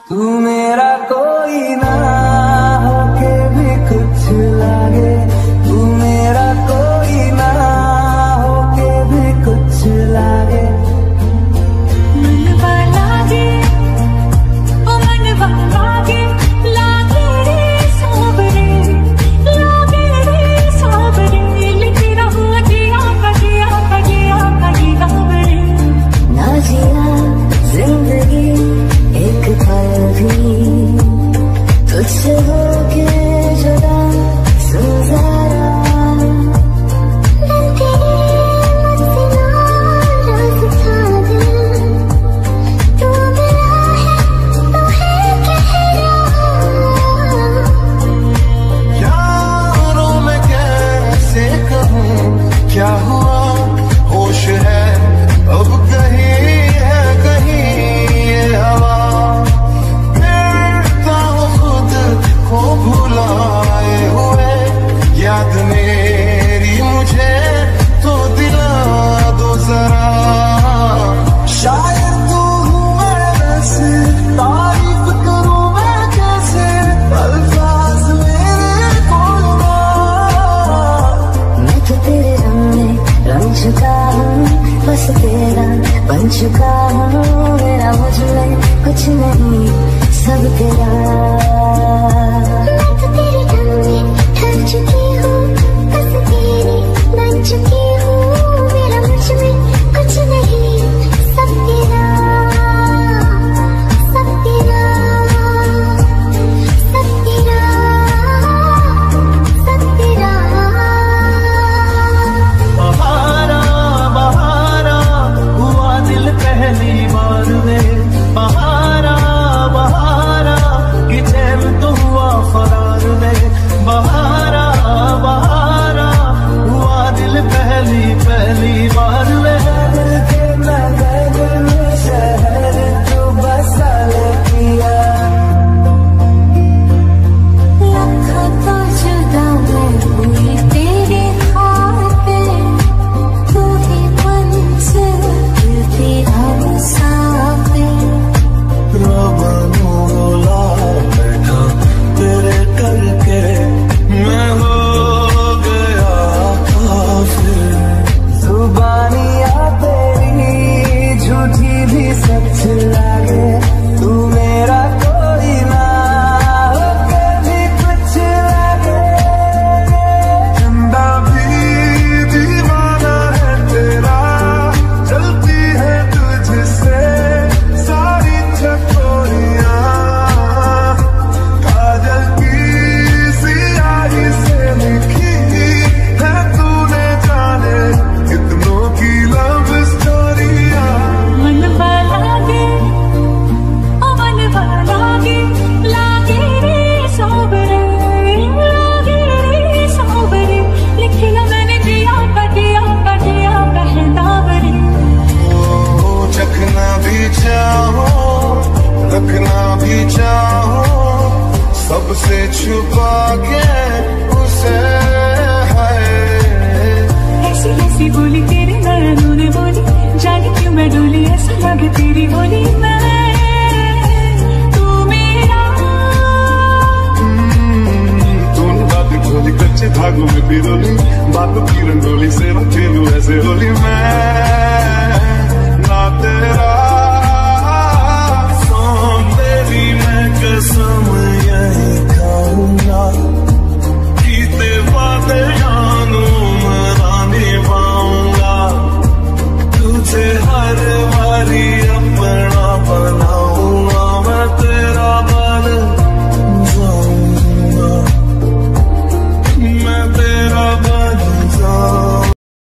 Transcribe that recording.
तू मेरा कोई ना होके भी कुछ लागे, तू मेरा कोई ना होके भी कुछ लागे। मनवा लागे, ओ मनवा लागे, लागे रे सावरे, लागे रे सावरे, लिख रहूं जिया का जिया का जिया का जियावरे। ना जिया जिंदगी एक पल भी तुझसे होके जुदा, सुन जरा क्या हुआ होश है अब कहीं है कहीं ये हवा, फिरता हूँ खुद को भुलाए हुए, याद मेरी मुझे तो दिला दो जरा। शायद तू हूँ मैं वैसे, तारीफ करूँ मैं कैसे, अल्फाज मेरे कोई ना। मैं तो तेरे रंग चुका हूँ, बस तेरा बन चुका हूँ, मेरा मुझ में कुछ नहीं सब तेरा। मैं तो तेरे रंग में ढल चुकी हूँ, बस तेरी बन चुकी हूँ, मेरा मुझ में कुछ नहीं सब तेरा, सब तेरा, सब तेरा, सब तेरा। बहारा बहारा हुआ दिल पहली बार में, बहारा बहारा कि चैन तो हुआ फरार में, बहारा बहारा हुआ दिल पहली बार में। शहर तू बसा ले पिया, लखा तो जुदा मैं हुई तेरे खातिर, तू ही मंजिल तेरा मुसाफिर। रब बोला बैठा तेरे करके मैं हो गया काफिर। जुबानियाँ तेरी झूठी भी सच लागे, तू मेरा कोई ना होके भी कुछ लागे। जिंदा भी दीवाना है तेरा, चलती है तुझसे सारी चकोरियां, काजल की सियाही से लिखी है तूने जाने कितनों की लव स्टोरियां। मनवा लागे, ओ मनवा लागे, लागे रे सावरे, लागे रे सावरे, लिखना मैंने जिया का जिया का जिया पहनावरे। ओ चखना भी चाहो रखना भी चाहो, सबसे छुपा के उसे है। ऐसी ऐसी बोली तेरे नैनों ने बोली, जाने क्यों मैं डोली, ऐसा लगे तेरी बोली मैं, तू मेरा। तूने बात खोली कच्चे धागों में पिरोली, बातों की रंगोली से मैं खेलूं ऐसे होली मैं।